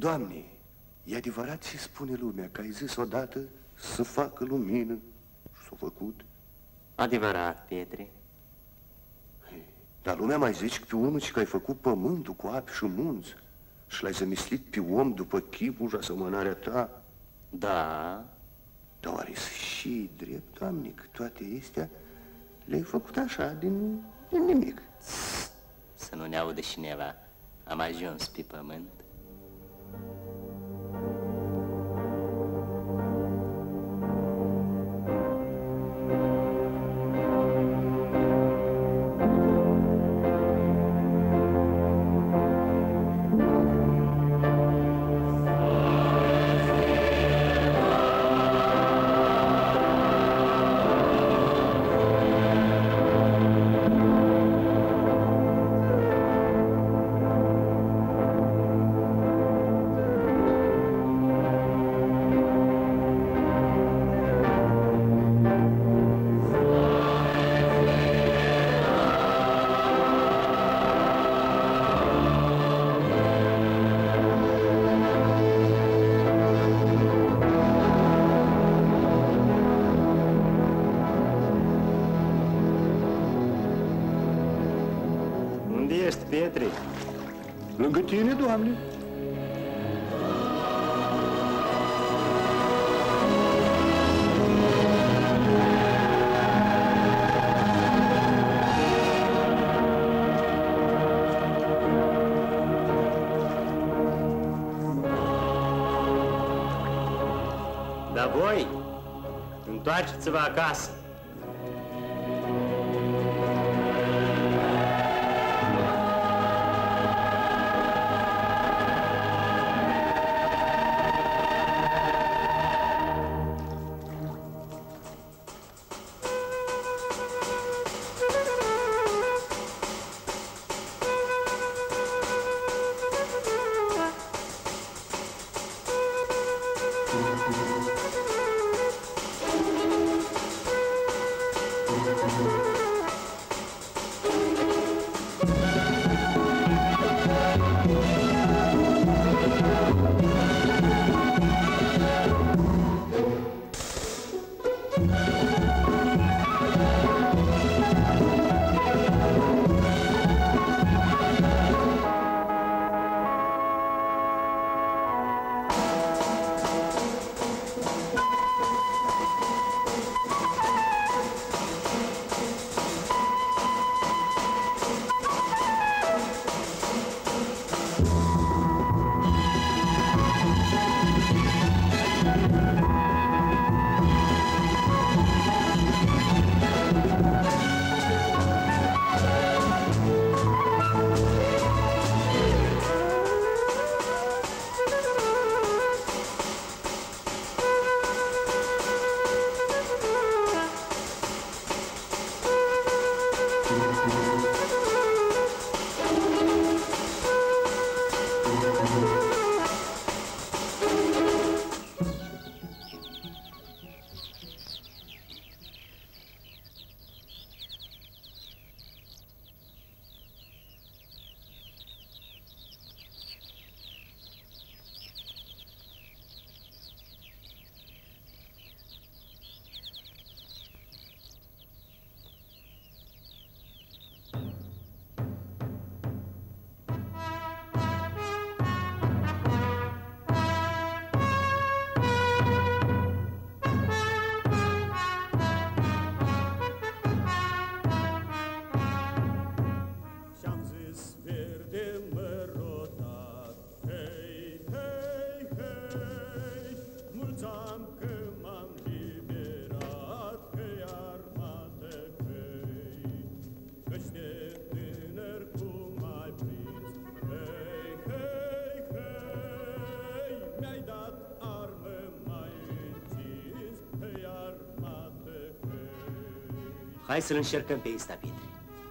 Doamne, e adevărat ce spune lumea, că ai zis odată să facă lumină și s-a făcut? Adevărat, Pietre. Dar lumea mai zice pe unul că ai făcut pământul cu api și munți și l-ai zămislit pe om după chipul și asemănarea ta. Da. Dar oare și drept, Doamne, că toate astea le-ai făcut așa, din nimic? Să nu ne audă cineva. Am ajuns pe pământ. Pietre. Lângă tine, Doamne. Dar voi, întoarceți-vă acasă. Hai să-l încercăm pe ăsta, Pietre.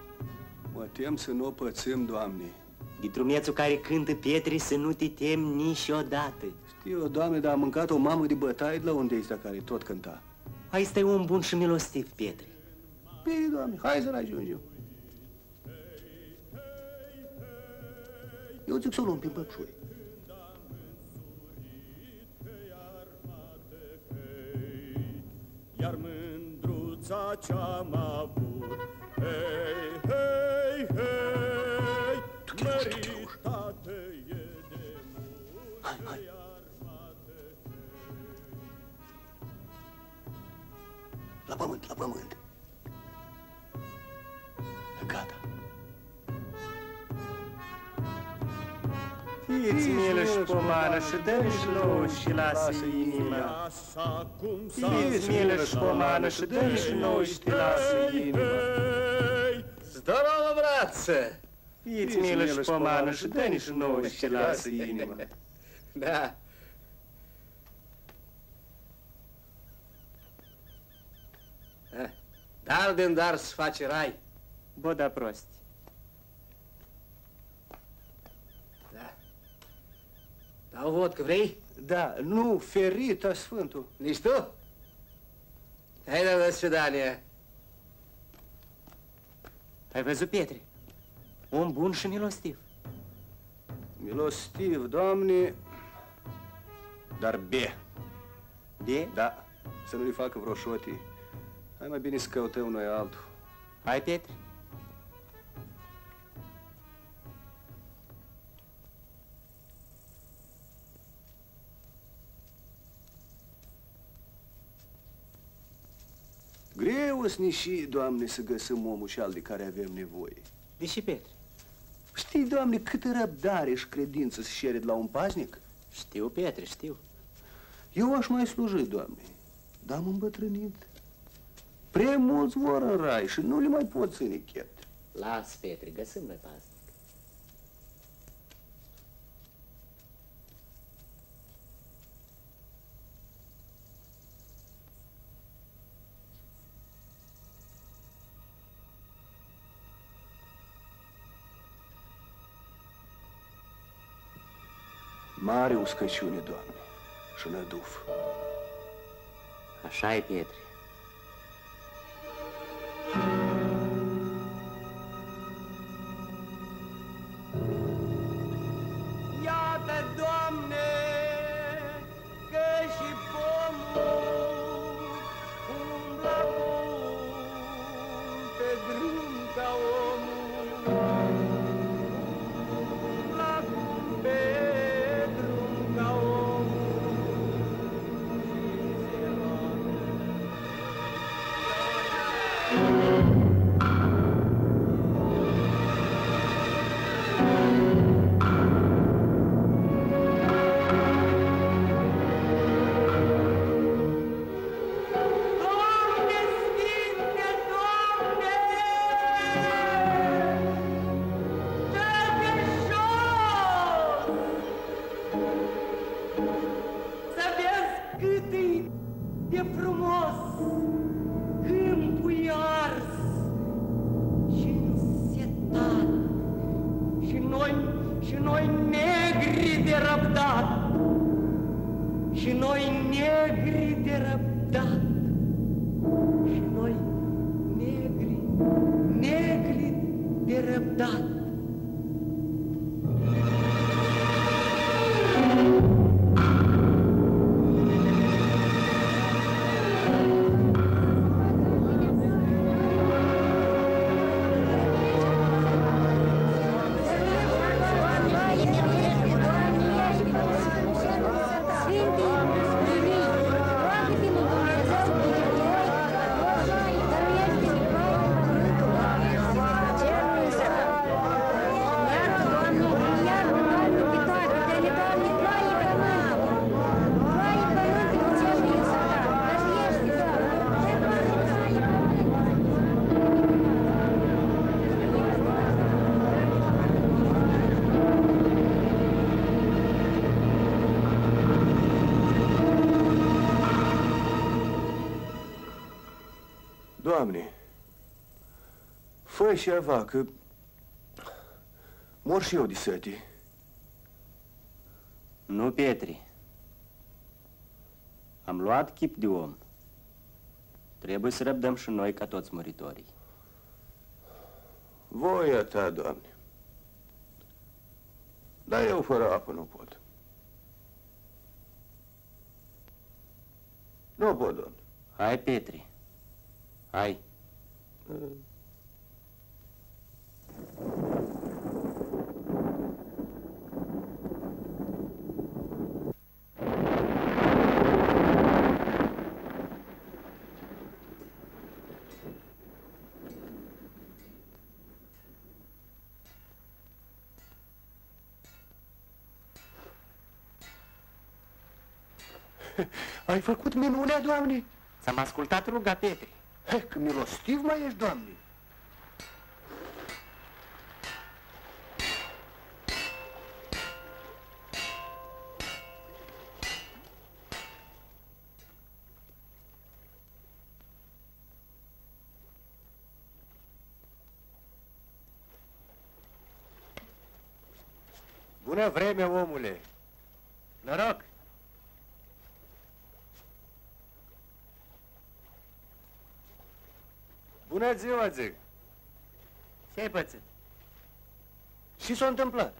Mă tem să nu o pățim, Doamne. Ditrumețul care cântă, Pietre, să nu te temi niciodată. Știu, Doamne, dar am mâncat o mamă de bătaie de la unde ăsta care tot cânta. Hai, stai om bun și milostiv, Pietre. Bine, Doamne, hai să-l ajungem. Eu zic să o luăm pe băpșoi. viața ce-am avut. Hei, hei, hei, meritate e de mult, iar mate, La pământ, la pământ. Gata. Fiți milă și pomană și dă-mi și nouă și lasă inima. Fiți milă și pomană și dă-mi și nouă și te lasă inima. Здорово, братцы! Fiți milă și pomană și dă-mi și nouă și te lasă inima. Да. Dar din dar să face rai. Bă, da prost. Da. Dau vodcă, vrei? Da, nu, ferita Sfântul. Nici tu? Hai, da, до свидания. Ai văzut, Pietre? Om bun și milostiv. Milostiv, Doamne, dar be. De? Da, să nu-i facă vreo șotii. Hai mai bine să căutăm noi altul. Hai, Pietre. Greu să ne și, Doamne, să găsim omul cel de care avem nevoie. Deși, Pietre? Știi, Doamne, câtă răbdare și credință se cere de la un paznic? Știu, Pietre, știu. Eu aș mai sluji, Doamne, dar am îmbătrânit. Prea mulți vor în rai și nu le mai pot ține chet. Las, Pietre, găsim noi paznic. Mare uscăciune, Doamne, și năduf. Așa e, Pietre. Iată, Doamne, că și pomul umblă pe drum ca omul. Umblă pe drum ca omul și se roade. Doamne, fă ceva, că mor și eu de sete. Nu, Pietre. Am luat chip de om. Trebuie să răbdăm și noi ca toți muritorii. Voia ta, Doamne. Dar eu fără apă nu pot. Nu pot, Doamne. Hai, Pietre. Hai. Ai făcut minunea, Doamne? Ți-am ascultat ruga, Petre. Că milostiv mai ești, Doamne. Bună vreme, omule! Noroc! Bună ziua, zic! Ce-ai pățit? Și s-a întâmplat?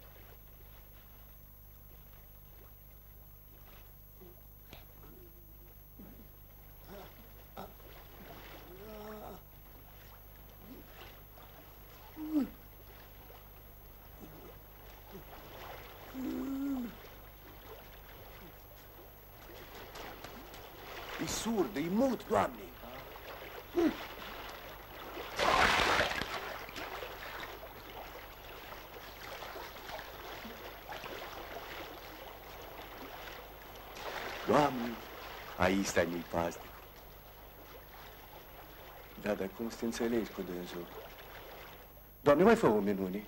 E surd, e mut, Doamne. Doamne, aici stai-mi paznic. Da, dar cum să te înțelegi cu dânsul? Doamne, mai fă o minune.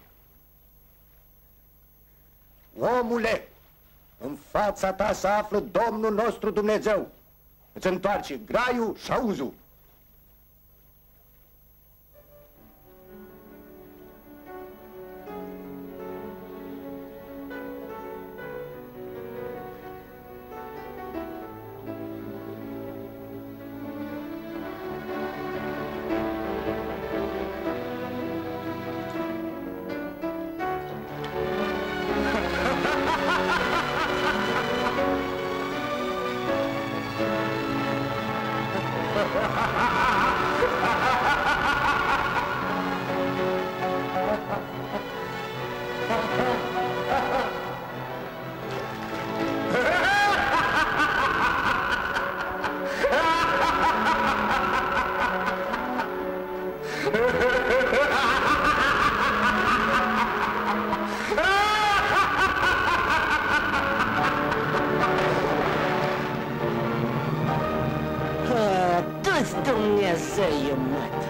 Omule, în fața ta se află Domnul nostru Dumnezeu. Îți întoarce graiul și auzul. Dumnezeu, mate!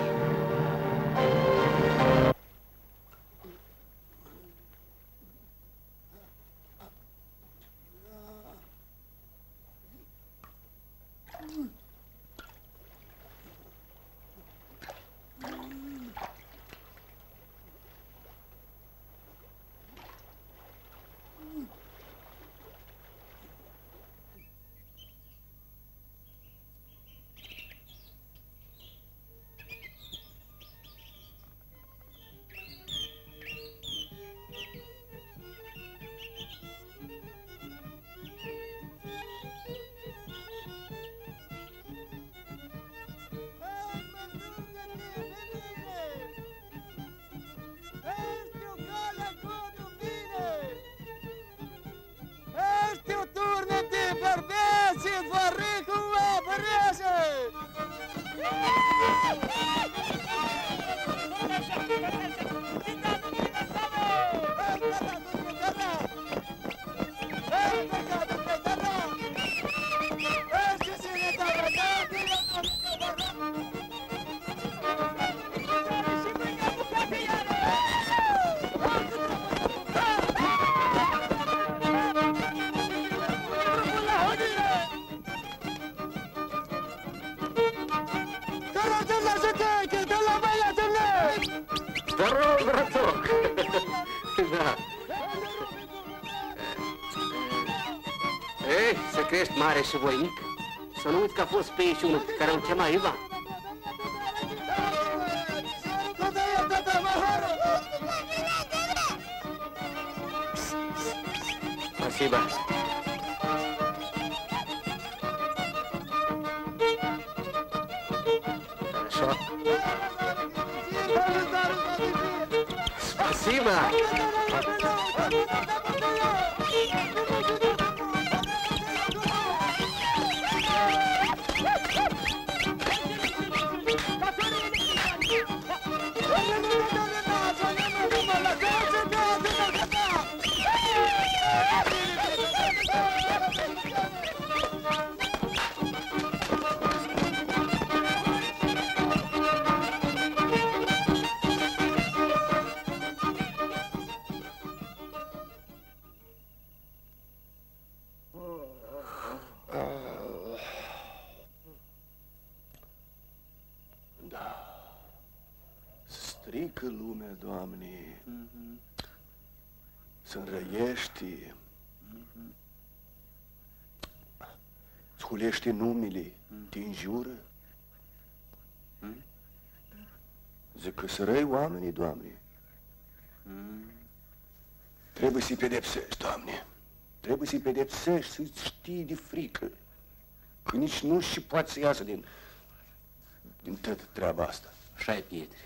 Să crești mare și voinic, să nu uiți că a fost pe ei și unul care îl chema Ivan. Спасибо. Spasiba! Strică lumea, Doamne, se înrăiește, sculește numele, te înjură. Zic că să răi oamenii, Doamne. Trebuie să-i pedepsești, Doamne. Trebuie să-i pedepsești, să-i știi de frică. Că nici nu și poate să iasă din toată treaba asta. Așa-i, Pietri.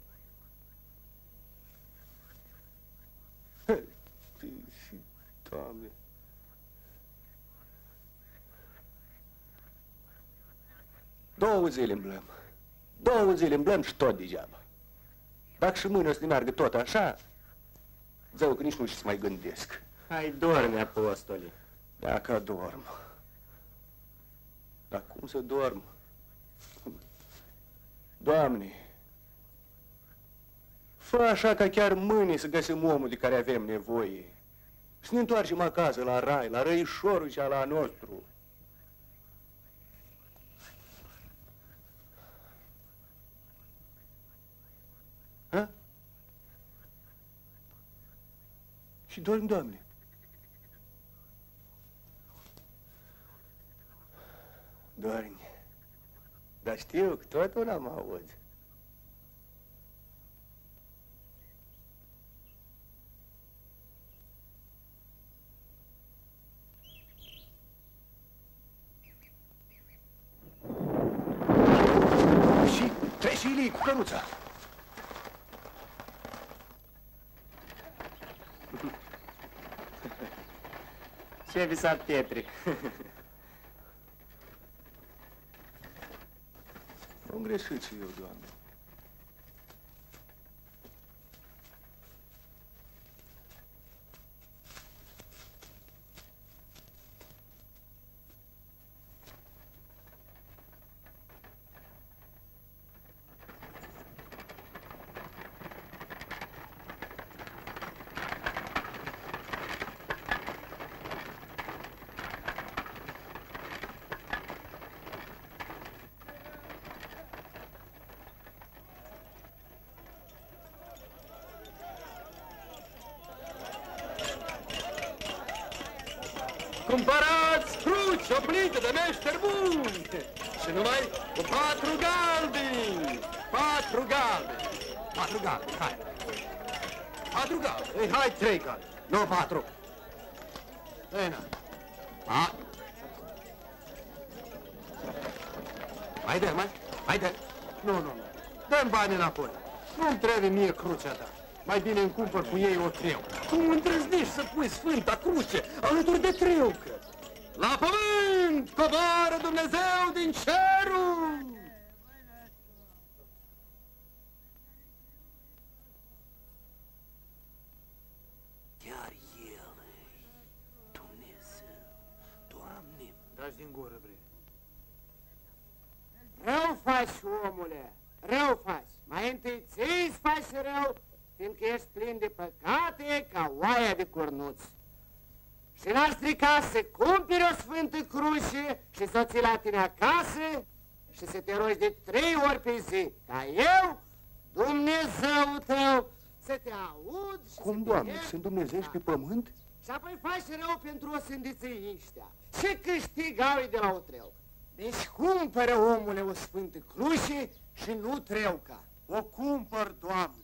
Doamne. Două zile îmblăm. 2 zile îmblăm și tot degeaba. Dacă și mâine o să ne meargă tot așa, zău că nici nu știu să mai gândesc. Hai, dorme, apostoli. Dacă dorm. Dar cum să dorm? Doamne, fă așa ca chiar mâine să găsim omul de care avem nevoie. Să ne întoarcem acasă la rai, la răișorul și ala nostru. Ha? Și dorm, Doamne. Dormi. Dar știu că tot una mă aud. Și treci și Ilii cu căruța. Ce visat, Pietri? Nu-mi greșit și eu, Doamne. Cumpărați cruci oplite de meșteri buni și numai cu 4 galbeni. 4 galbeni. 4 galbeni, hai. 4 galbeni. Ei, hai, 3 galbeni, nu 4. Ei, na. A. Mai dă, mai dă. Nu. Dă-mi bani înapoi. Nu-mi trebuie mie crucea ta. Mai bine îmi cumpăr cu ei o treu. Cum îndrăznești să pui Sfânta Cruce alături de treucă? La pământ coboară Dumnezeu din cerul! Chiar El e Dumnezeu, Doamne. Dați din gură, bre. Rău faci, omule, rău faci. Mai întâi ți-ți faci rău, fiindcă ești plin de păcate ca oaia de cornuț. Și n-ar strica să cumperi o Sfântă Cruce și să o ții la tine acasă și să te rogi de 3 ori pe zi, ca eu, Dumnezeu tău, să te aud și Cum, să te Doamne, iert. sunt Dumnezești pe pământ? Și apoi faci rău pentru o sândiță ăștia. Ce câștig au de la o treu? Deci cumpără, omule, o Sfântă Cruce și nu treuca. O cumpăr, Doamne.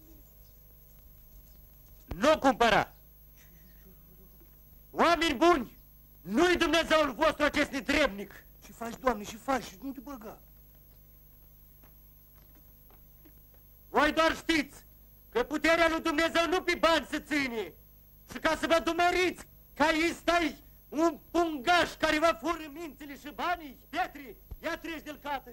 Nu cumpăra! Oameni buni! Nu-i Dumnezeul vostru acest netrebnic! Și faci, Doamne, și faci, nu te băga. Voi doar știți că puterea lui Dumnezeu nu pe bani se ține. Și ca să vă dumeriți că aici stai un pungaș care vă fură mințile și banii, Petri, ia treci de-l cată.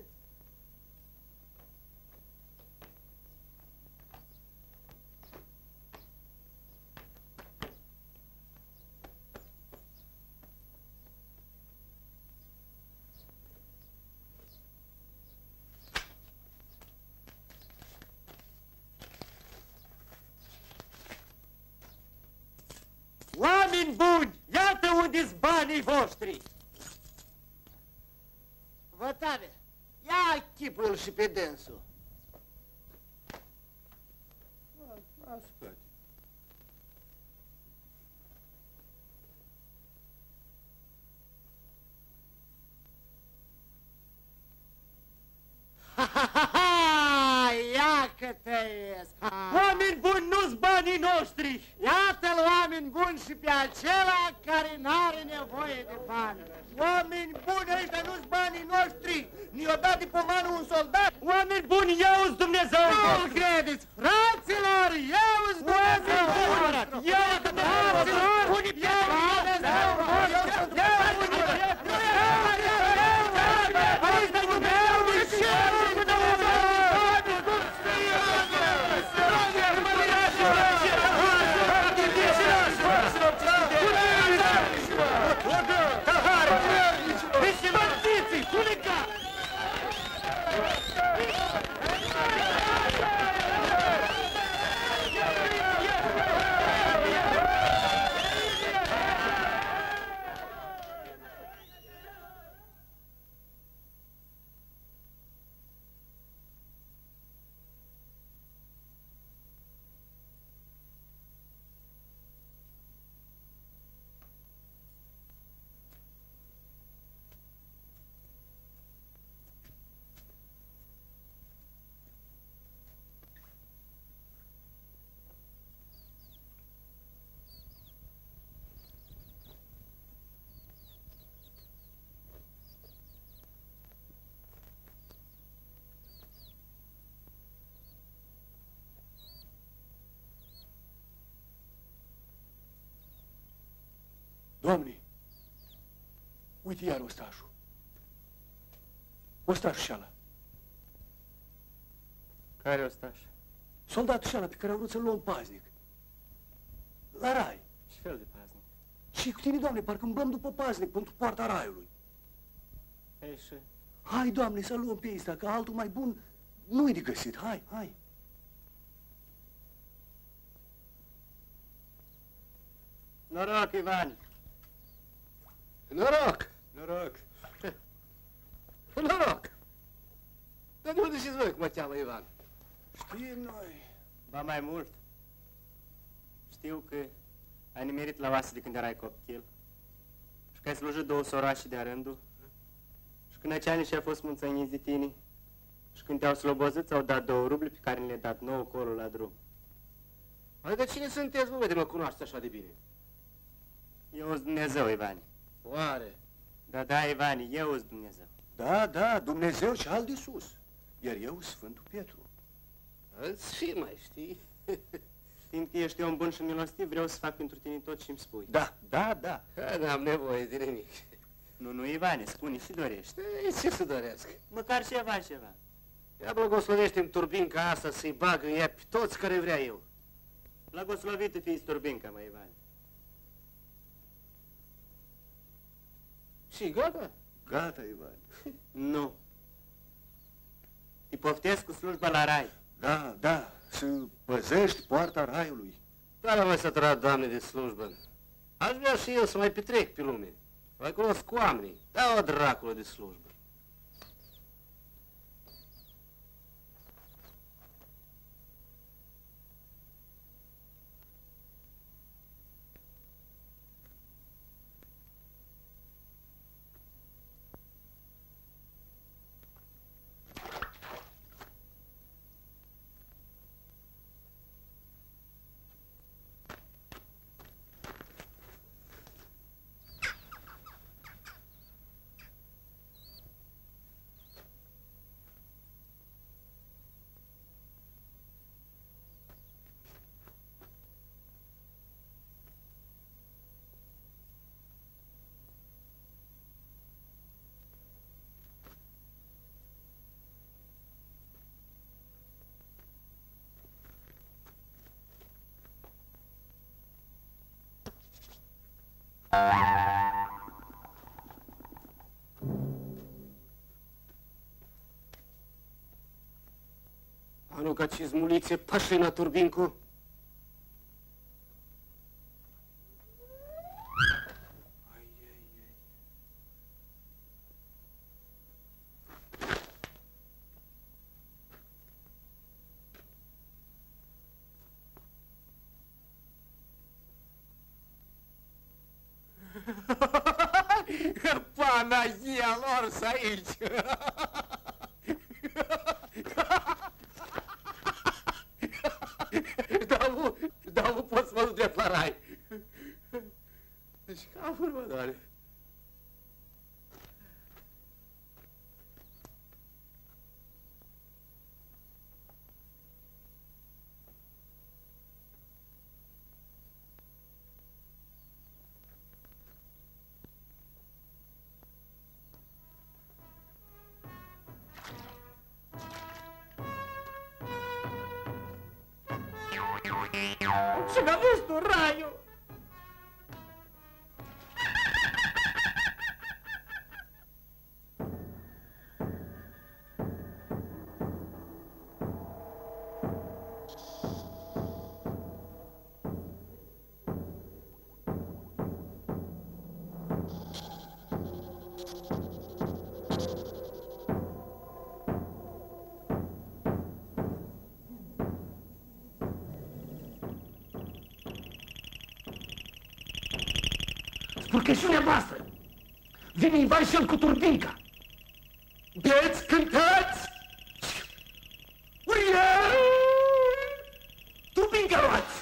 Oameni buni, iată unde-s banii voștri! Vătare, ia chipul și pe dânsul. Ascultă. Ia că tăiesc! Oameni buni, nu-s banii noștri! Iată-l, oameni buni, și pe acela care n-are nevoie de bani. Oameni buni, ăștia nu-s banii noștri! Ne-o dat de pomană un soldat! Oameni buni, ia-uți Dumnezeu! Nu-l credeți, fraților, ia-uți Dumnezeu! Ia-uți Dumnezeu! Unii Dumnezeu! Ia-uți Doamne, uite iar ostașul. Ostașul și-ala. Care ostaș? Soldatul și-ala pe care au vrut să-l luăm paznic. La rai. Ce fel de paznic? Și cu tine, Doamne, parcă umblăm după paznic pentru poarta raiului. Ei, și? Hai, Doamne, să luăm pe ăsta, că altul mai bun nu-i de găsit. Hai, hai. Noroc, Ivan! Noroc! Noroc. Noroc! Dar de unde știți voi cum mă cheamă Ivan? Știm noi. Ba mai mult. Știu că ai nimerit la oase de când erai copil și că ai slujit 2 soroași de-a rândul și când aceanii și-au fost mulțămiți de tine și când te-au slobozit ți-au dat 2 ruble pe care le-ai dat 9 colul la drum. Adică cine sunteți, mă, de mă cunoaște așa de bine? Eu sunt Dumnezeu, Ivani. Oare? Da, Ivani, eu sunt Dumnezeu. Da, da, Dumnezeu și al de sus. Iar eu, Sfântul Petru. Îți fi mai, știi? Știind că ești om bun și milostiv, vreau să fac pentru tine tot ce-mi spui. Da, da, da. N-am nevoie de nimic. Nu, Ivane, spune și dorești. Ei, ce să doresc? Măcar ceva. Ia blagoslovește-mi turbinca asta să-i bag în ea pe toți care vrea eu. Blagoslovită fii turbinca, mă, Ivane. Și gata? Gata, Ivan. Nu. Te poftesc cu slujba la rai. Da, da, să păzești poarta raiului. Dar am mai săturat, Doamne, de slujbă. Aș vrea și eu să mai petrec pe lume. Mai cunosc cu oamenii. Da, o draculă de slujbă. Anu ca cizmulițe, pășina Turbincu. Panagia lor să aici! Dar nu pot să mă duc drept la rai. Deci ca urmă, doare. Și n-a văzut un raiu! Spurcăciunea voastră! Vine Ivan și el cu Turbinca! Beți, cântați! Uria! Turbinca luați!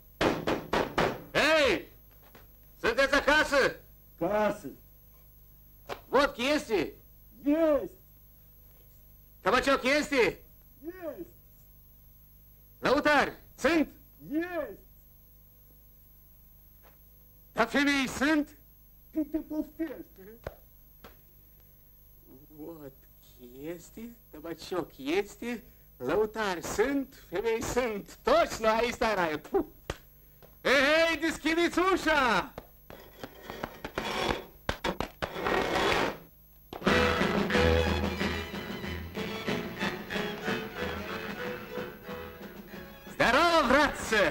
Hei! Sunteți acasă? Casă! Vodka este? Есть! Табачок este? Есть! Lăutari, sunt? Есть! Dar femei sunt? Cât te poftești? Vodka este, табачок este, lăutari sunt, femei sunt, toți noi aici stai raie. Hei, deschideți ușa! Здорово, братцы!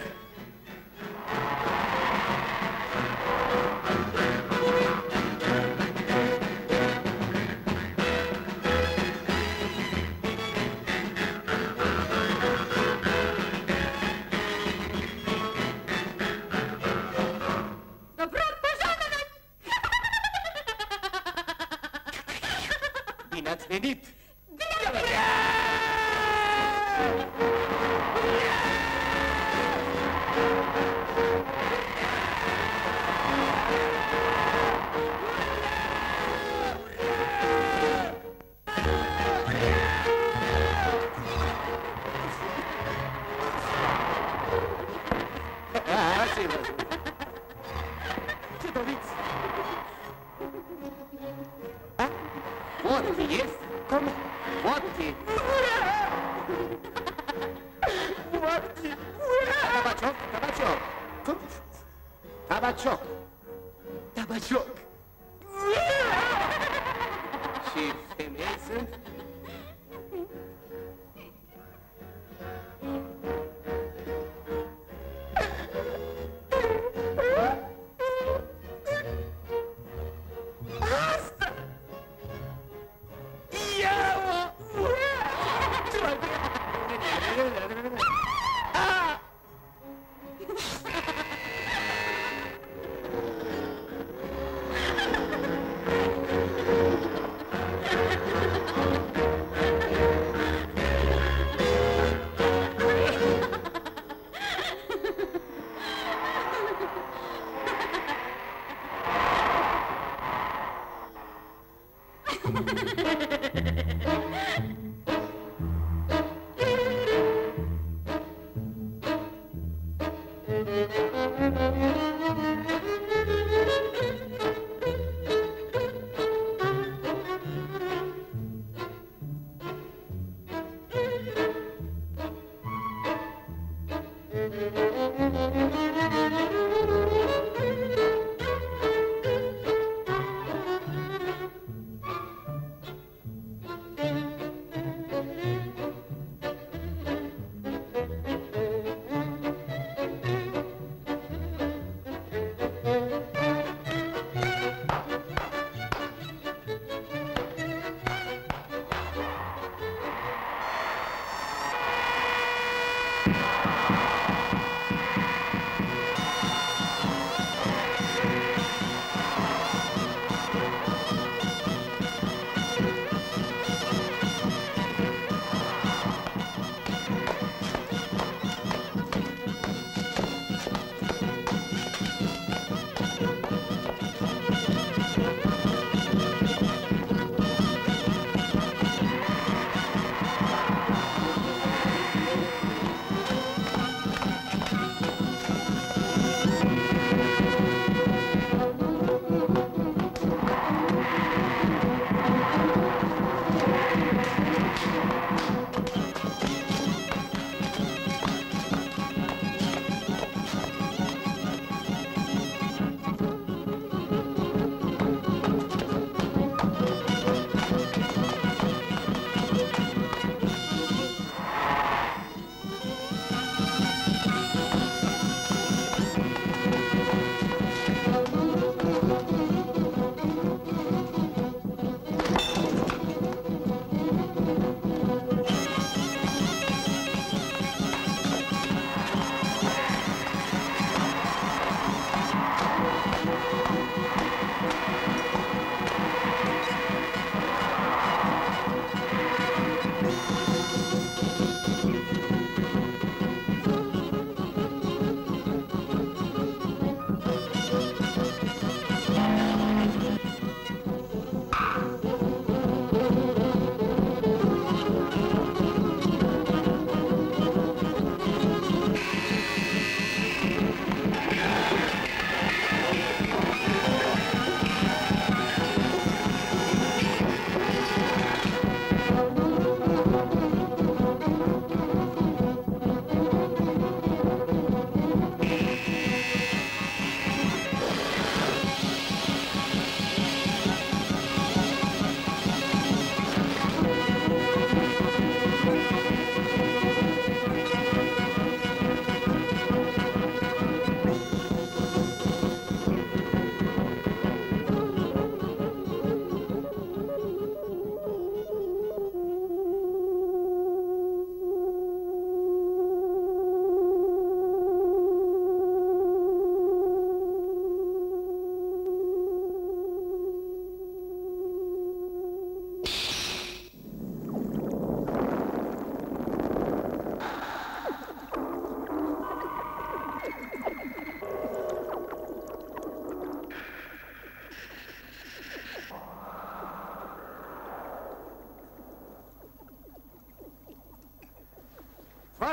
Bine ați venit! Ce doriți? Vodka este? Cum? Vodka! Vodka! Табачок, табачок! Cum? Табачок! Табачок! Și femei sunt?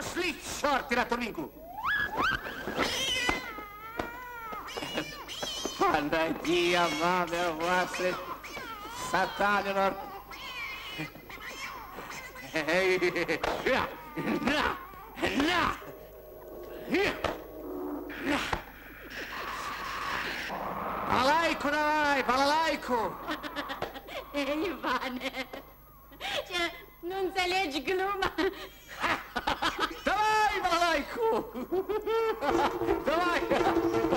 osliți șorti la Turnicu! Panaghia, mamea voastră, satanilor! Na! Na! Na! Balalaicu, давай, balalaicu! Ivane, ce, nu înțelegi gluma? Давай, balalaicu! Давай!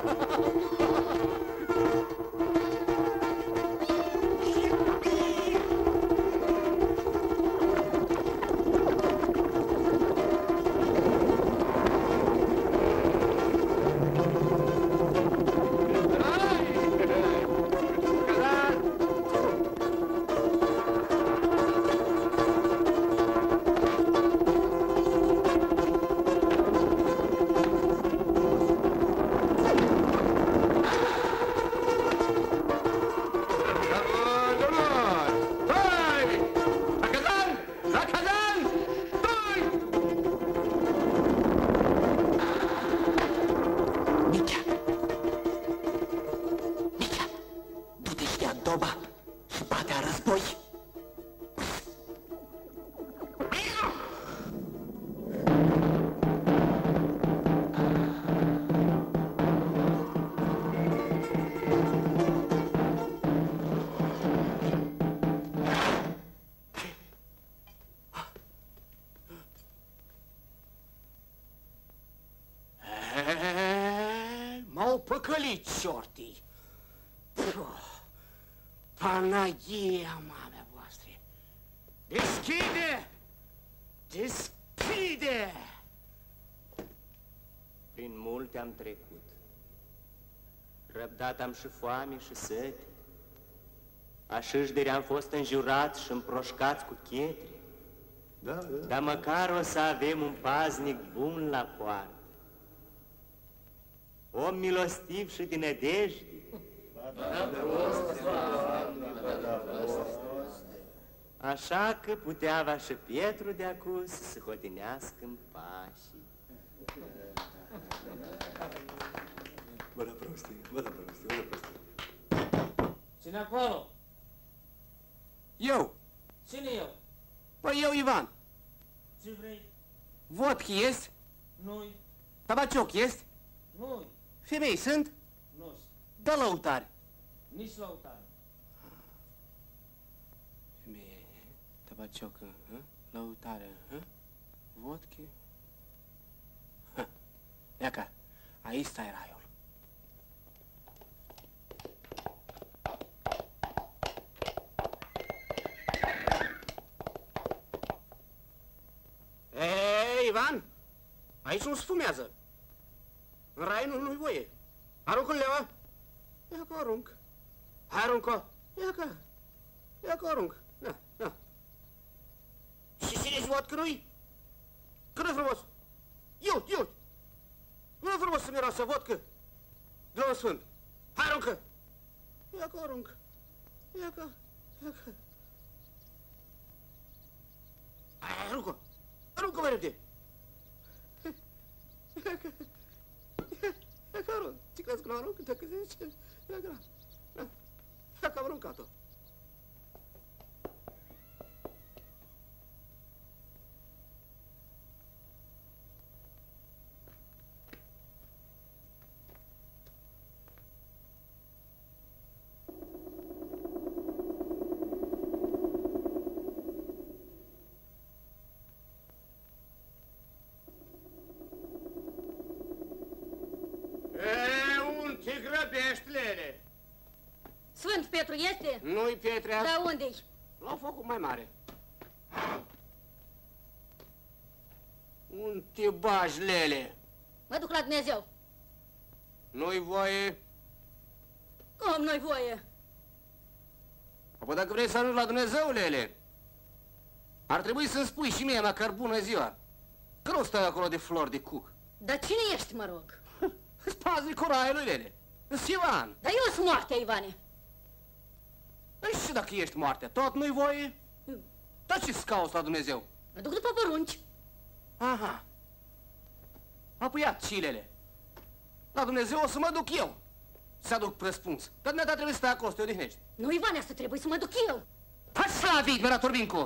M-au păcălit șortii. Panaghia, mamea voastră! Deschide! Deschide! Prin multe am trecut. Răbdat am și foame și sete. Așâșderi am fost înjurat și împroșcați cu chetre. Dar măcar o să avem un paznic bun la poartă. Om milostiv și din nădejde. Așa că puteava și Pietru de acus să hodinească în pașii. Bă, prostie, bă, prostie. Cine acolo? Eu! Cine eu? Păi eu, Ivan. Ce vrei? Vodka este? Nu-i. Tabacioc este? Nu-i. Femei sunt? Nu-s. Dă lăutare. Nici lăutare. Femeie, tabacioc, lăutare, vodka. Iaca, aici stai raiul. Ei, Ivan, aici nu se fumează. În rai nu-i voie. Aruncă-l, Leva. Ia că arunc. Hai, aruncă. Ia că arunc. Na. Și cine-ți vodcă nu-i? Cât-i frumos? Eu. Nu-i frumos să miroasă vodcă de la Sfânt. Hai, aruncă. Ia că arunc. Ia că. Hai, aruncă. Aruncă mai repede. Ia că arunc. Ce crezi că nu arunc? Dacă zice, ia că am aruncat-o. Te grăbești, Lele! Sfânt Petru este? Nu-i Petrea. Da unde-i? La focul mai mare. Un te bagi, Lele? Mă duc la Dumnezeu. Nu-i voie? Cum nu-i voie? Apoi dacă vrei să ajungi la Dumnezeu, Lele, ar trebui să-mi spui și mie, măcar bună ziua. Că nu stai acolo de flori de cuc. Dar cine ești, mă rog? Spaznicul raiului, Lele. Îs Ivan. Dar eu sunt moartea, Ivane. Și dacă ești moartea, tot nu-i voie? Dar ce-ți cauți la Dumnezeu? Mă duc după porunci. Aha. apăiat cilele. La Dumnezeu o să mă duc eu să aduc răspuns. Că dumneata trebuie să stai acolo, să te odihnești. Nu, Ivane, asta trebuie să mă duc eu. Hai slavit, mera Turbincu!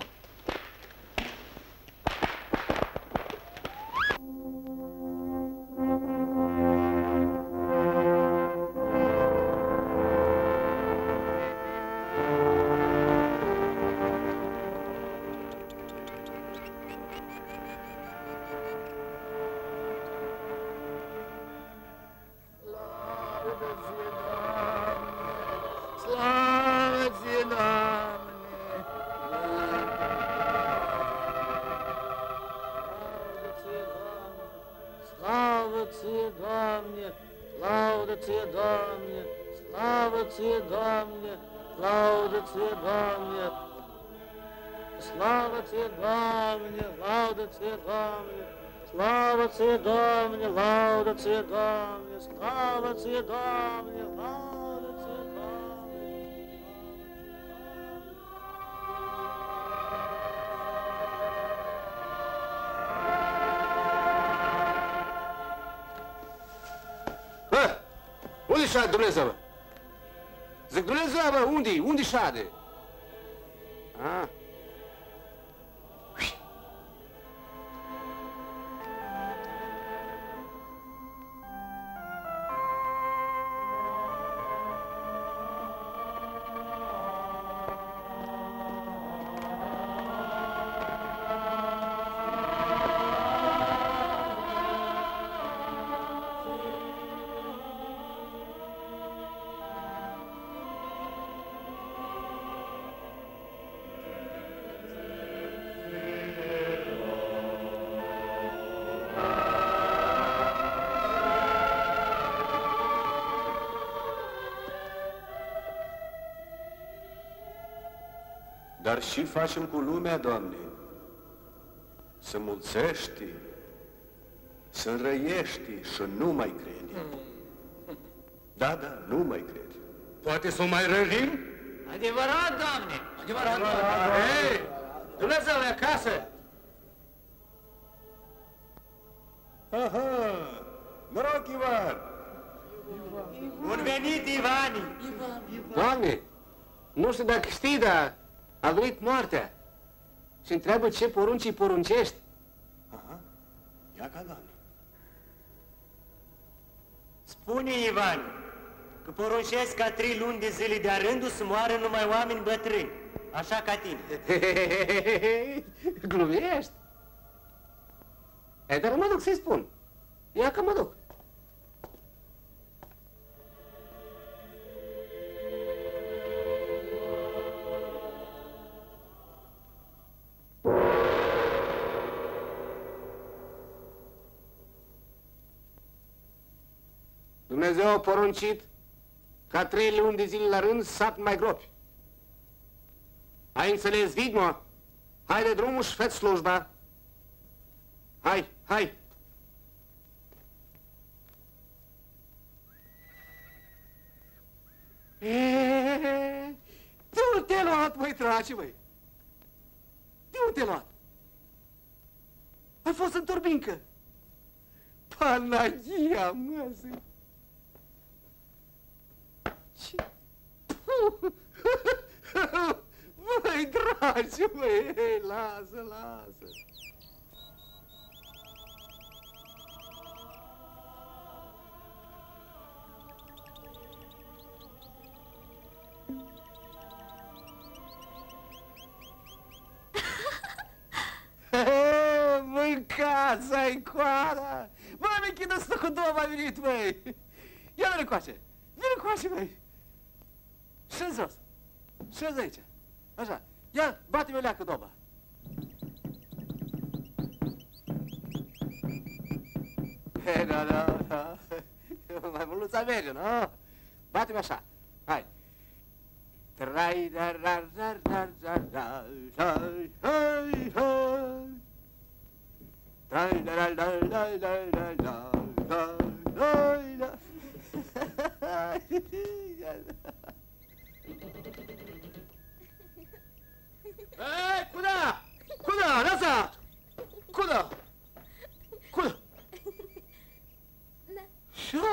Unde șade Dumnezeu, bă? Zic, Dumnezeu, bă, unde-i? Unde șade? Ah. Dar și facem cu lumea, Doamne? Să mulțești, să înrăiești și nu mai crede. Da, da, nu mai crede. Poate să o mai rărim? Adevărat, Doamne! Adevărat, Doamne! Hei! Dumnezeu e acasă! Aha! Noroc, Ivan! Bun venit, Ivani! Doamne, nu știu dacă știi, dar a venit moartea și întreabă ce porunci îi poruncești. Aha, ia ca Doamne. Spune, Ivani, că poruncesc ca 3 luni de zile de-a rândul să moară numai oameni bătrâni, așa ca tine. Glumești? E, dar mă duc să-i spun. Ia că mă duc. Dumnezeu a poruncit ca 3 luni de zile la rând să sap mai gropi. Ai înțeles, Vidmo? Hai de drumul și fă slujba. Hai, hai! De unde te-ai luat, măi, traci, măi? De unde te-ai luat? Ai fost în Turbincă. Panagia, măsii! Ce? Măi, dragi, măi, lasă, lasă! Mâncați-ai coada! Bă, Michina, stă cu două m-a venit, măi! Ia vine coace! Vine coace, măi! Șezi jos! Șezi aici! Așa! Ia, bate-mi o leacă doba! He, da. Mai mult merge, nu? Bate-mi așa! Hai! Trai, dar, Ej, куда? Куда? Назад! Куда? Куда?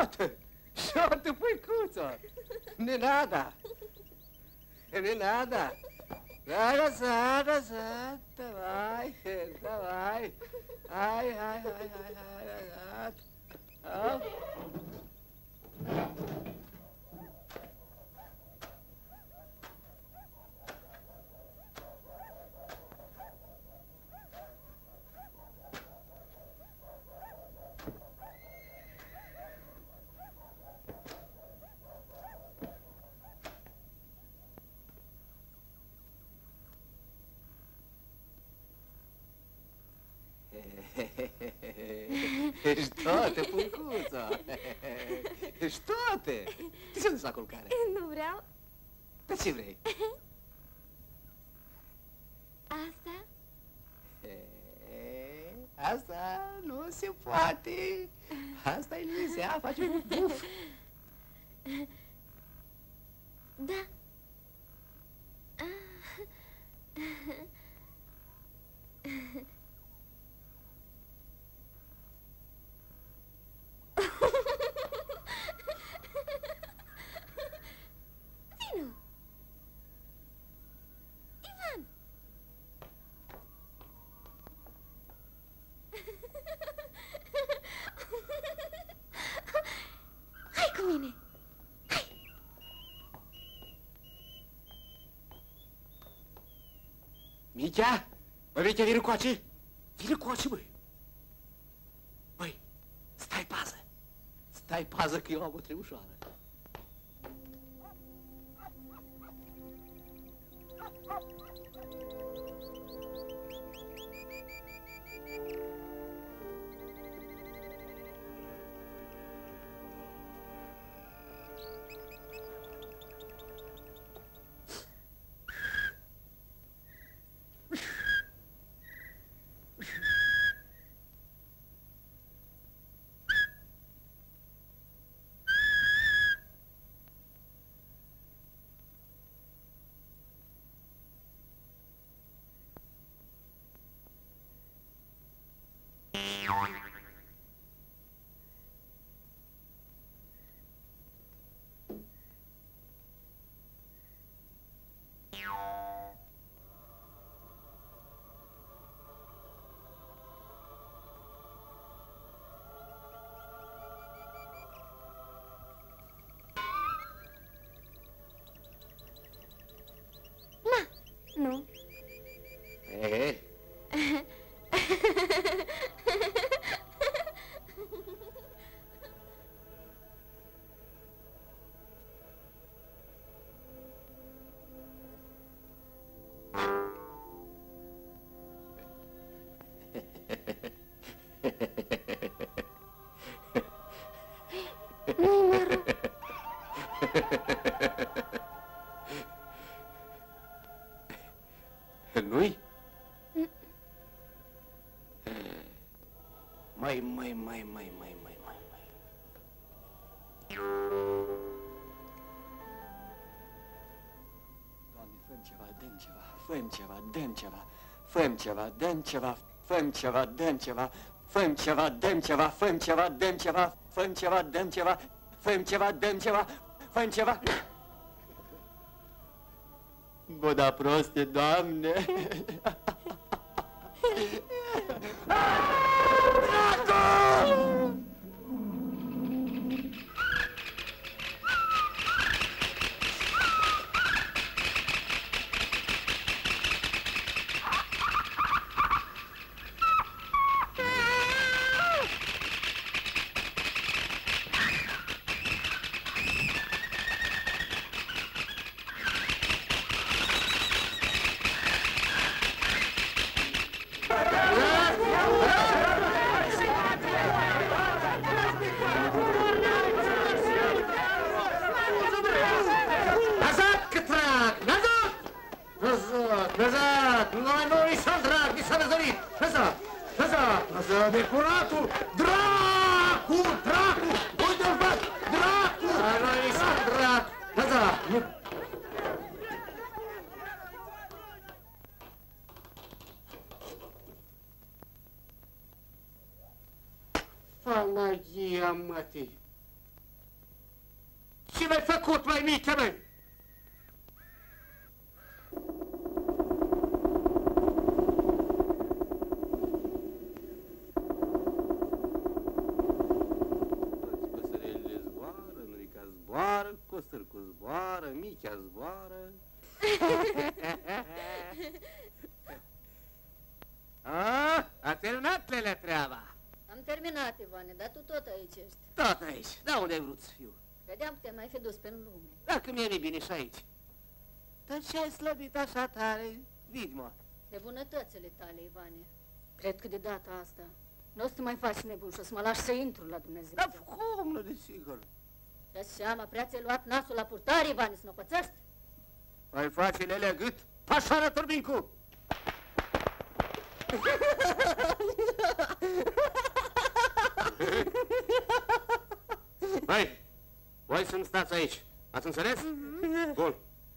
șoată! Șoată, păicuță! Nenada! Nenada! Разад, давай, давай. Ай. Ești toate, puncuța! Ești toate! Ce nu-ți la culcare? Nu vreau. Pe ce vrei? Asta? Asta nu se poate! Asta e Lisea, face buf! Da. Vino! Ivan! Hai cu mine! Michea? Bă, Michea, vine coace! Vine coace, băi! Băi, stai pază! Stai pază că eu am o trebușoară. Nu. Nu-i mărul. Nu-i? Mai. Doamne, fă-mi ceva, dă-mi ceva, fă-mi ceva, dă-mi ceva, fă-mi ceva, dă-mi ceva, fă-mi ceva, dă-mi ceva, fă-mi ceva, dă-mi ceva, fă-mi ceva, dă-mi ceva, fă-mi ceva, dă-mi ceva, fă-mi ceva, dă-mi ceva, fă-mi ceva. Bă, da proste, Doamne! Назад! Ну, и сам драк, и сам разорит! Назад! Некурату! Драку! Уйди в бак! Драку! Ну, и сам драк! Назад! Фанагия, мати! Ce mi-ai făcut, mai mică, măi? Păsărelile zboară, Nurica zboară, Costârcu zboară, Michea zboară. A terminat, Lelea, treaba. Am terminat, Ivane, dar tu tot aici ești. Tot aici. Da, unde ai vrut să fiu? Credeam că te mai fi dus pe lume. Dacă mi-e bine și aici. Dar ce ai slăbit așa tare, vidmă? De bunătățile tale, Ivane. Cred că de data asta nu o să te mai faci nebun și o să mă lași să intru la Dumnezeu. Dar cum, nu, desigur? Dă-ți seama, prea ți-ai luat nasul la purtare, Ivane, să nu pățești? Ai face Lelea gât? Pașoară, Turbincu! Hai, voi să-mi stați aici. Ați înțeles? Bun.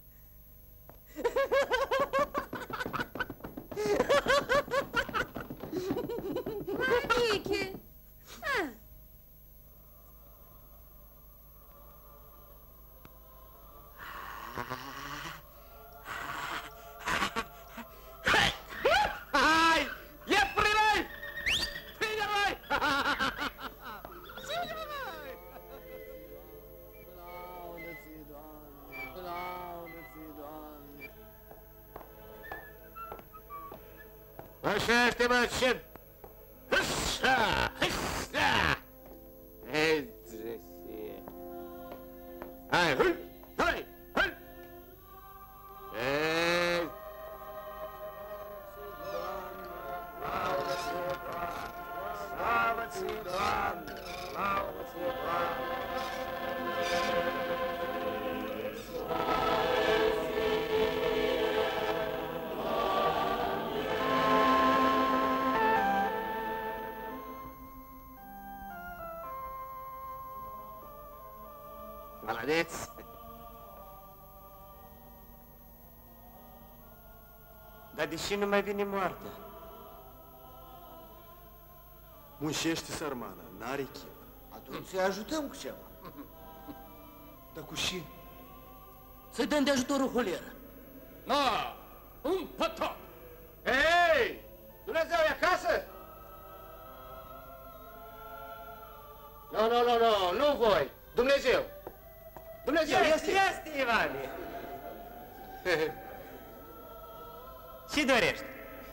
Mamiche! Hai! Ieprile! Prinde-l-i! Laudă-ți, Doamne! Laudă-ți, Doamne! Așa este, mă, ce... Hâșa! Hâșa! Ei, dresie! Hai, hâi! Hai! Hai! Ei! Slavă-ți, Doamne! Slavă-ți, Doamne! Maladeț! Dar de ce nu mai vine moartea? Munșește sărmana, n-are chip. Atunci să-i ajutăm cu ceva. Dar cu și? Să-i dăm de ajutorul holieră. Da! Un pătop! Hei! Dumnezeu e acasă? Nu voi! Dumnezeu! Dumnezeu este! Este, Ivane! Ce dorești?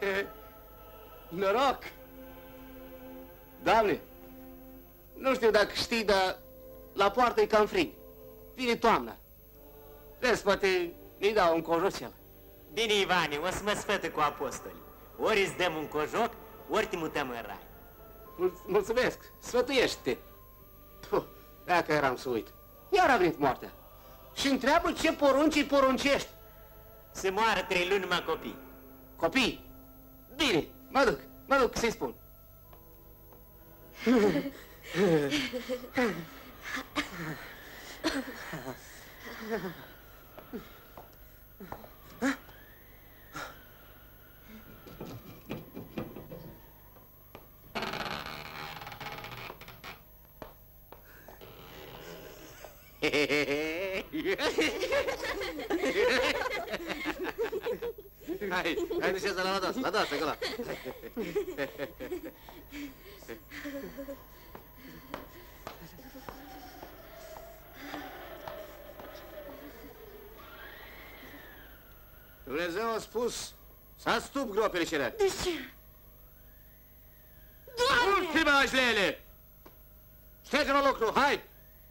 Noroc! Doamne, nu știu dacă știi, dar la poartă e cam frig. Vine toamna. Vezi, poate mi dau un cojocel. Bine, Ivane, o să mă sfătă cu apostolii. Ori îți dăm un cojoc, ori te mutăm în rai. Mulțumesc, sfătuiește-te. Dacă eram să uit. Iar a venit moartea. Și întreabă ce porunci îi poruncești. Să moară 3 luni numai copii. Copii? Bine, mă duc să-i spun. Hai, duceți la dos, acolo. Dumnezeu a spus să astup gropile cele. De ce? Doamne! Ultima Lele! Șterge-mă lucru, hai!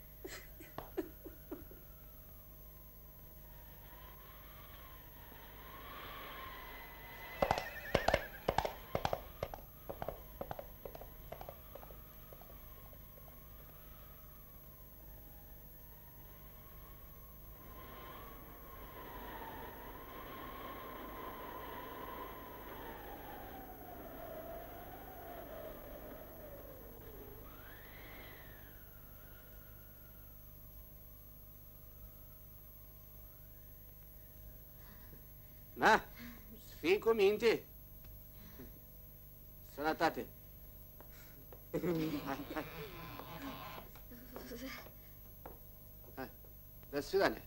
Da, să fii cu minte. Sănătate. Hai, hai. Hai. La sfidare.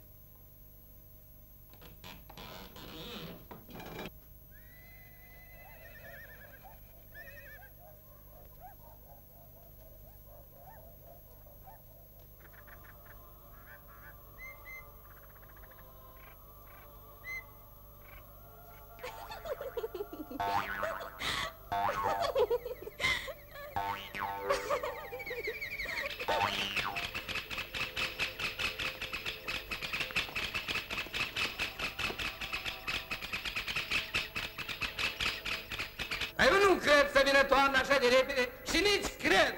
Eu nu cred să vină toamna așa de repede și nici cred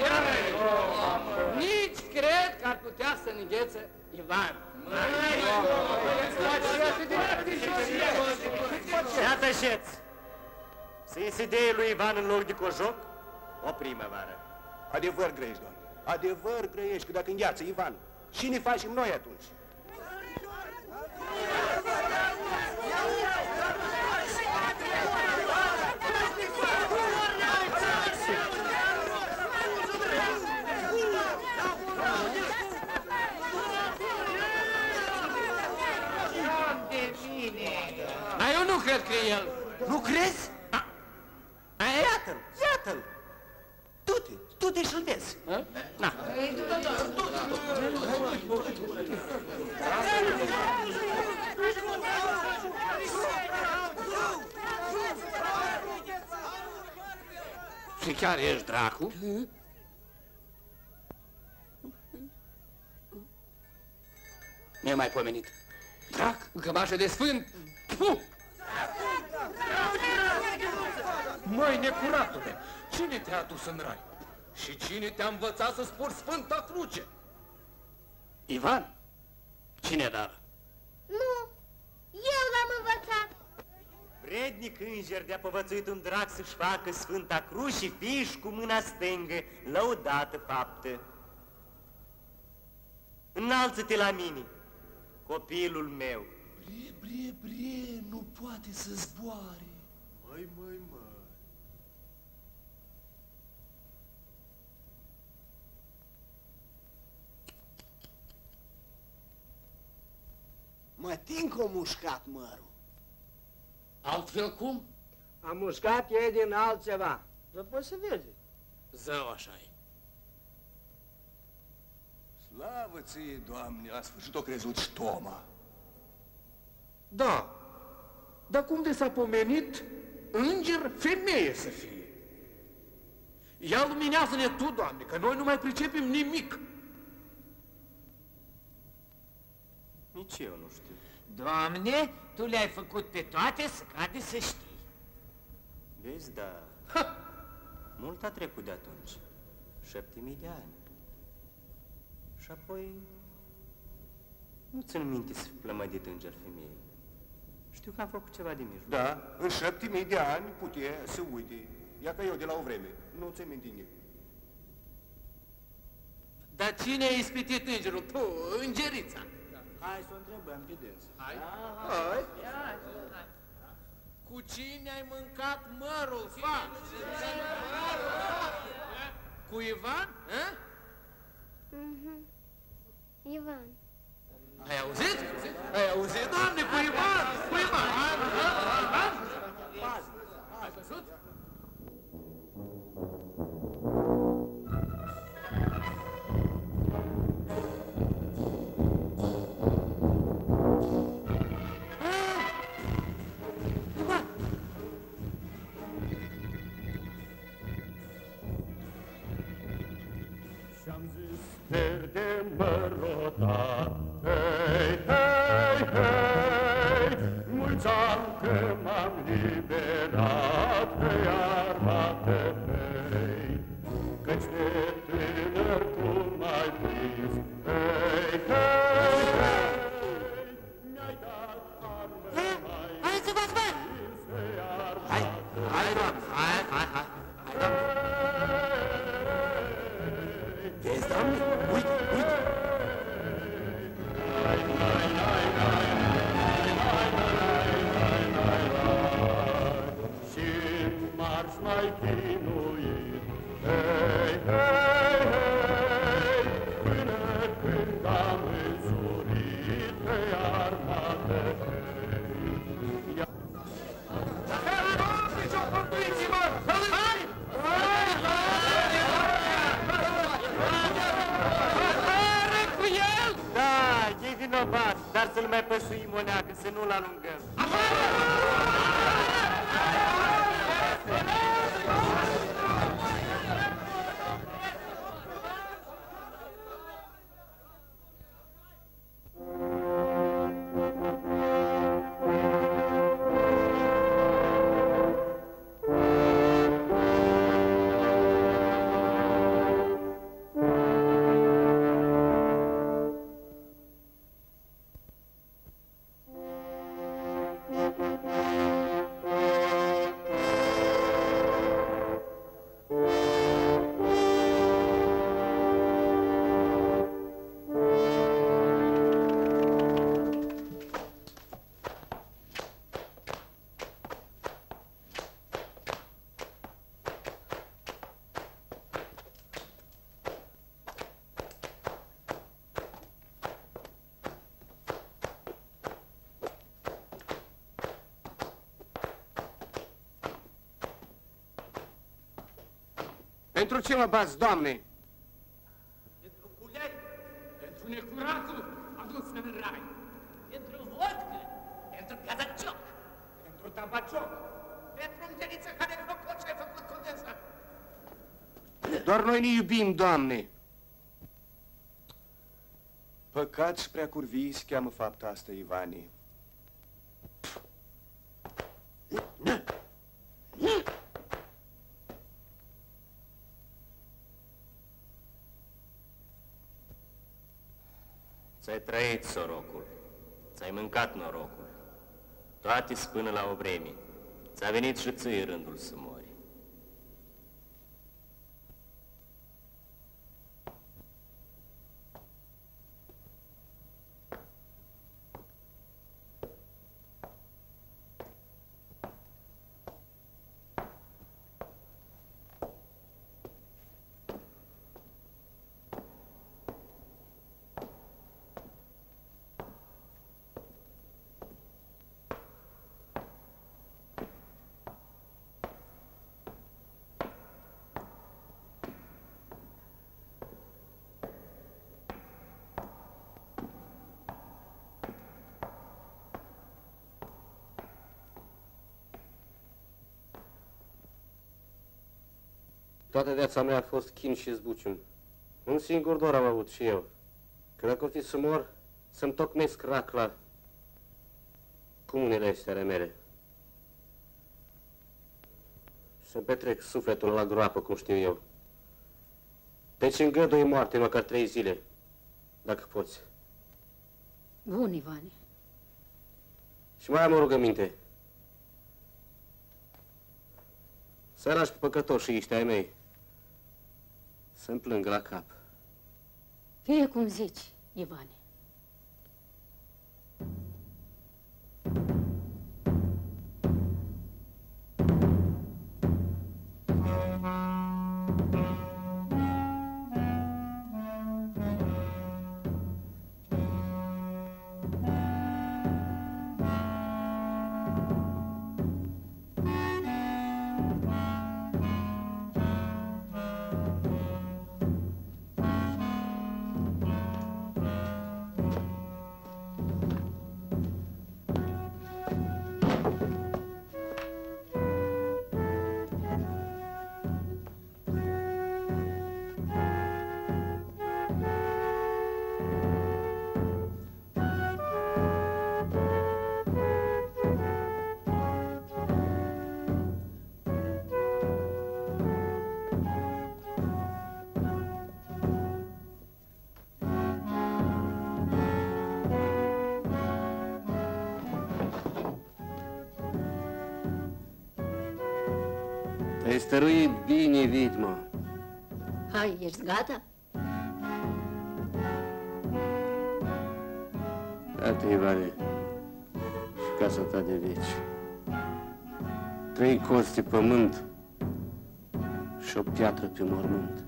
că ar putea să înghețe Ivan. Iată șeți! Să-i idee lui Ivan în loc de cojoc o primăvară. Adevăr grăiești, Doamne. Adevăr grăiești, că dacă îngheață Ivan, și ne facem noi atunci? Dar eu nu cred că e el. Nu crezi? Iată-l, iată-l. Du-te și-l vezi. Na. Și chiar ești dracu? Mi-ai mai pomenit. Drac, cămașă de sfânt! Puh! Măi, necuratule, cine te-a adus în rai? Și cine te-a învățat să spori Sfânta Cruce? Ivan? Cine dar? Nu, eu l-am învățat. Vrednic înger de-a povățuit un drac să-și facă Sfânta Cruce și fiși cu mâna stângă, lăudată faptă. Înalță-te la mine, copilul meu. Bre, nu poate să zboare. Măi. Mă tin că o mușcat mărul. Altfel cum? Am mușcat ei din altceva. Vă poți să vezi. Zău așa-i. Slavă ție, Doamne, la sfârșit o crezut și Toma. Da, dar cum de s-a pomenit, înger femeie să fie? Ia luminează-ne tu, Doamne, că noi nu mai pricepem nimic. Nici eu nu știu. Doamne, tu le-ai făcut pe toate să cade să știi. Vezi, da, mult a trecut de atunci, 7.000 de ani. Și apoi, nu țin minte să fi plămădit înger femeie. Știu că am făcut ceva de mijloc. Da, în 7.000 de ani putea să uite. Ia că eu de la o vreme, nu ți-ai mintit nimic. Dar cine a ispitit îngerul? Tu, îngerița. Hai să o întrebăm pe dânsă. Hai. Cu cine ai mâncat mărul, fac? Cu Ivan? Ivan. Ai auzit? Ai auzit, Doamne, cu Ivan? Cu Ivan! Ai văzut? Și-am zis, verde mărota, hei, mulți ani că m-am liberat pe armate fei, căci de tânăr tu m-ai prins, hei, mi-ai dat arme mai Hai să vă spun! Hai, Doamne, Vezi, Doamne? Uite! vinovat, dar să-l mai păsuim o neacă, să nu-l alungăm. Pentru ce mă bați, Doamne? Pentru culei, pentru necuratul adus în rai, pentru vodcă, pentru cazacioc, pentru tabacioc, pentru îngeriță care făcut ce-ai făcut condesa. Doar noi ne iubim, Doamne. Păcat și prea curvii se cheamă fapta asta, Ivane. Ți-ai trăit, sorocul, ți-ai mâncat norocul, toate-s până la o vreme, ți-a venit și ție rândul să mori. Toată viața mea a fost chin și zbuciun. Un singur dor am avut și eu. Că dacă o fi să mor, să-mi tocmesc racla comunele astea ale mele. Să-mi petrec sufletul la groapă, cum știu eu. Deci îngădui moarte măcar 3 zile, dacă poți. Bun, Ivane. Și mai am o rugăminte. Să lași pe păcătoșii ăștia ai mei să-mi plângă la cap. Fie cum zici, Ivane. Te-ai stăruit bine, Vidmă. Hai, ești gata? Iată, Ivane, și casa ta de veci. 3 coți de pământ și o piatră pe mormânt.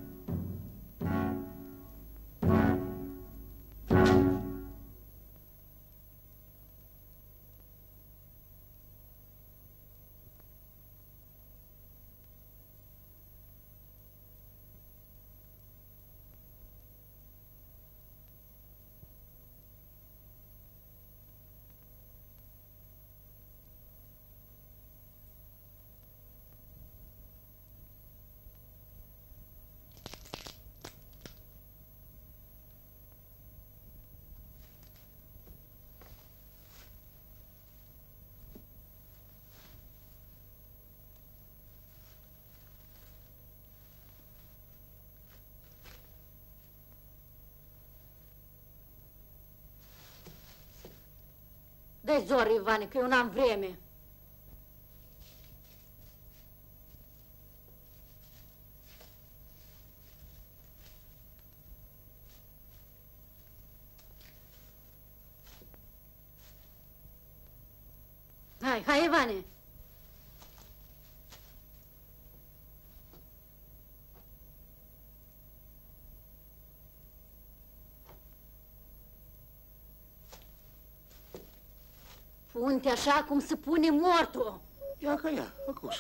Dă-i zor, Ivane, că eu n-am vreme. Hai, Ivane! Pune-te așa cum se pune mortul. Ia ca ea, făcuș.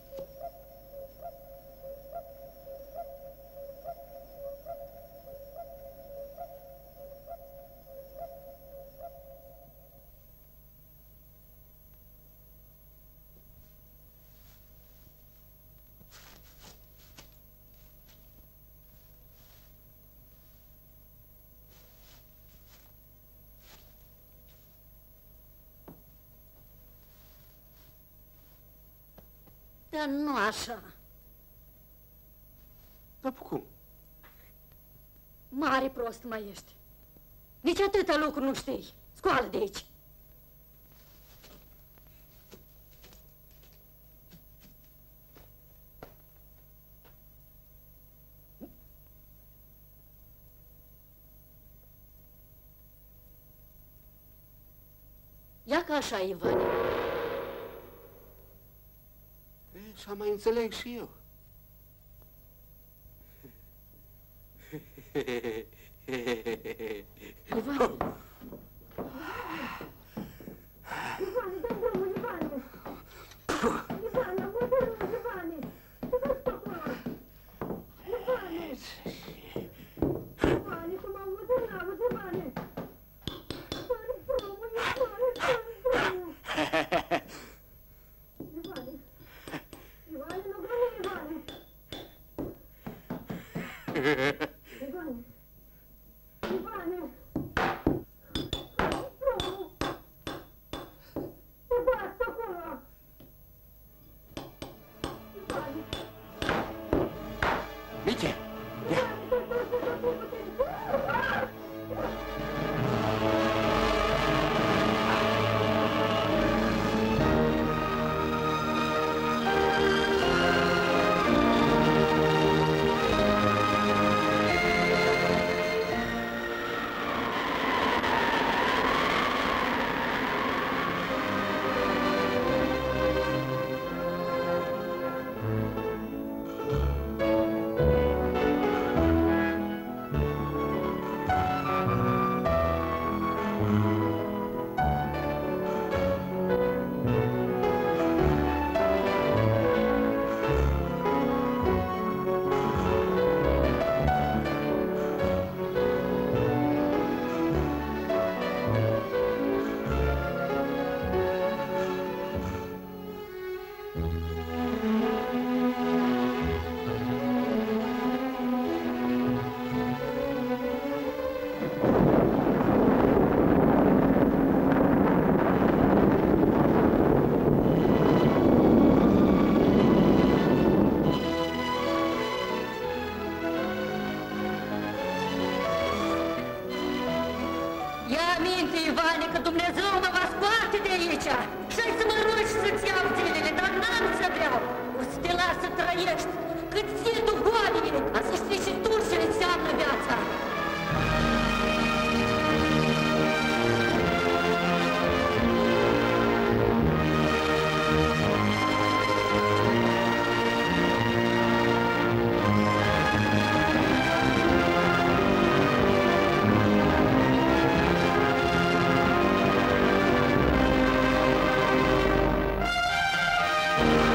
Dar nu așa. Dar cum? Mare prost mai ești. Nici atâta lucru nu știi. Scoală de aici. Ia ca așa, Ivane. Așa mai înțeleg și eu. Ivane! Ivane, dă-mi drumul, Ivane! Ivane, mă dă-mi, Ivane! Ce faci tu acolo? Ivane! Ivane, cum am văzut, n-auzi, Ivane! Dă-mi drumul, Ivane, dă-mi drumul! Ivane! Ivane, nu glumi, Ivane! Ivane! Ivane! Drumul! Ce faci acolo? Ivane! Miche! Ia! Ia minte, Ivane, că Dumnezeu mă va scoate de aici. Și-ai să mă rogi să-ți iau zilele, dar n-am să vreau. O să te las să trăiești. Cât ție tu goanele, ca să știi și tu ce înseamnă viața. Ivane!